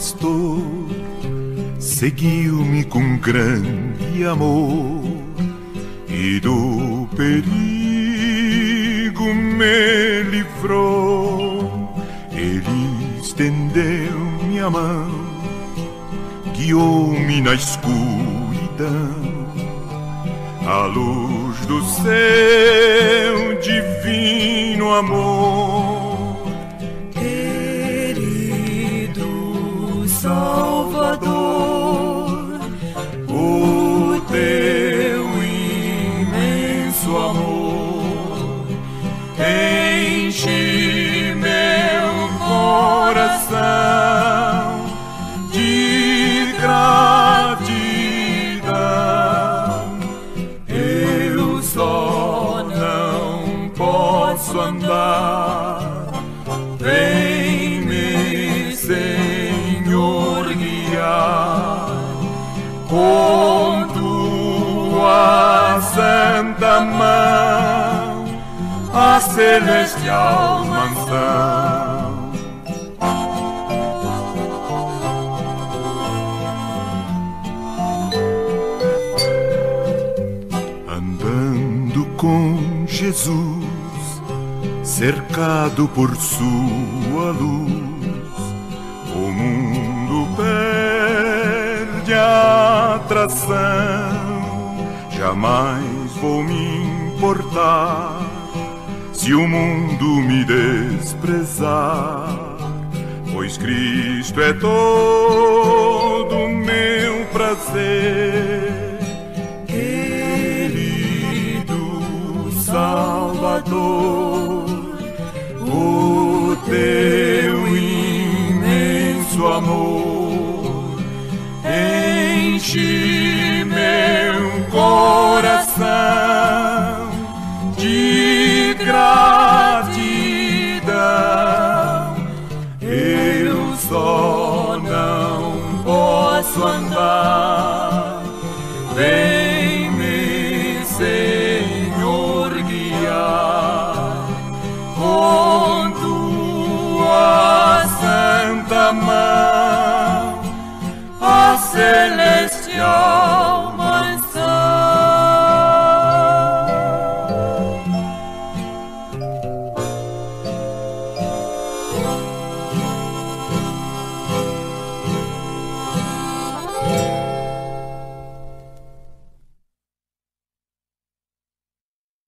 pastor, seguiu-me com grande amor e do perigo me livrou. Ele estendeu-me a mão, guiou-me na escuridão, à luz do seu divino amor. Querido Salvador, O teu imenso amor enche meu coração de gratidão. Eu só não posso andar, vem-me, Senhor, guiar com tua santa mão a celestial mansão. Andando com Jesus, cercado por sua luz, o mundo perde a atração. Jamais vou me importar se o mundo me desprezar, pois Cristo é todo meu prazer. Querido Salvador, o teu imenso amor enche